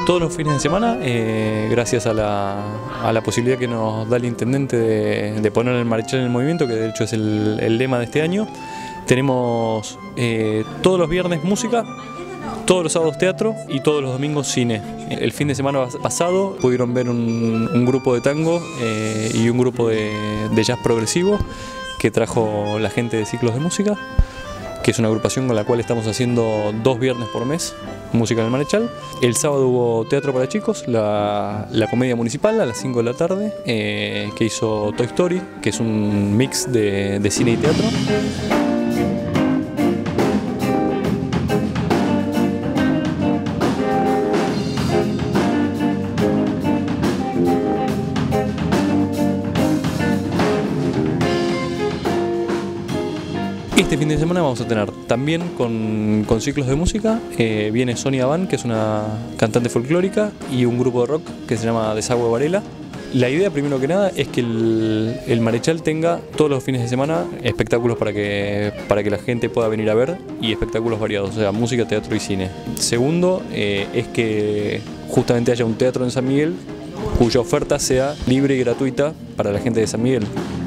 Todos los fines de semana, gracias a la posibilidad que nos da el intendente de poner el Marechal en el movimiento, que de hecho es el lema de este año, tenemos todos los viernes música, todos los sábados teatro y todos los domingos cine. El fin de semana pasado pudieron ver un grupo de tango y un grupo de jazz progresivo que trajo la gente de Ciclos de Música, que es una agrupación con la cual estamos haciendo 2 viernes por mes música en el Marechal. El sábado hubo teatro para chicos, la comedia municipal a las 5 de la tarde, que hizo Toy Story, que es un mix de cine y teatro. Este fin de semana vamos a tener también con Ciclos de Música, viene Sonia Van, que es una cantante folclórica, y un grupo de rock que se llama Desagüe Varela. La idea, primero que nada, es que el Marechal tenga todos los fines de semana espectáculos para que la gente pueda venir a ver, y espectáculos variados, o sea, música, teatro y cine. Segundo, es que justamente haya un teatro en San Miguel cuya oferta sea libre y gratuita para la gente de San Miguel.